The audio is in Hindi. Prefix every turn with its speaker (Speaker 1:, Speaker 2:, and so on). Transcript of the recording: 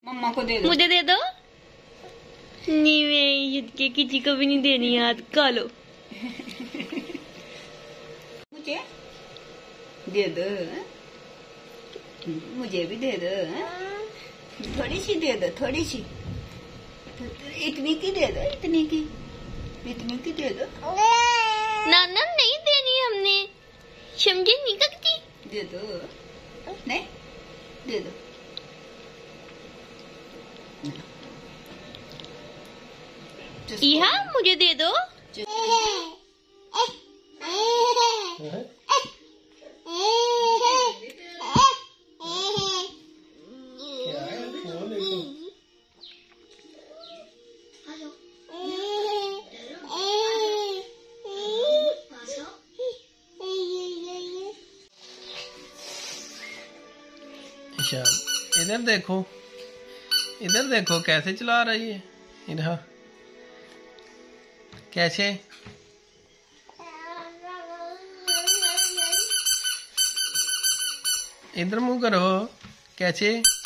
Speaker 1: मम्मा को दे दो।
Speaker 2: मुझे दे दो। नहीं, मैं ईद के किसी को भी नहीं देनी याद। खा लो।
Speaker 1: मुझे दे दो। मुझे भी दे दो। थोड़ी सी दे दो, थोड़ी सी। इतनी की दे दो, इतनी की दे दो।
Speaker 2: नाना नहीं देनी हमने, समझे नहीं करती।
Speaker 1: दे दो। नहीं दे दो।
Speaker 2: यहाँ मुझे दे दो।
Speaker 3: इधर देखो, इधर देखो कैसे चला रही है। इधर कैसे? इधर मुंह करो। कैसे?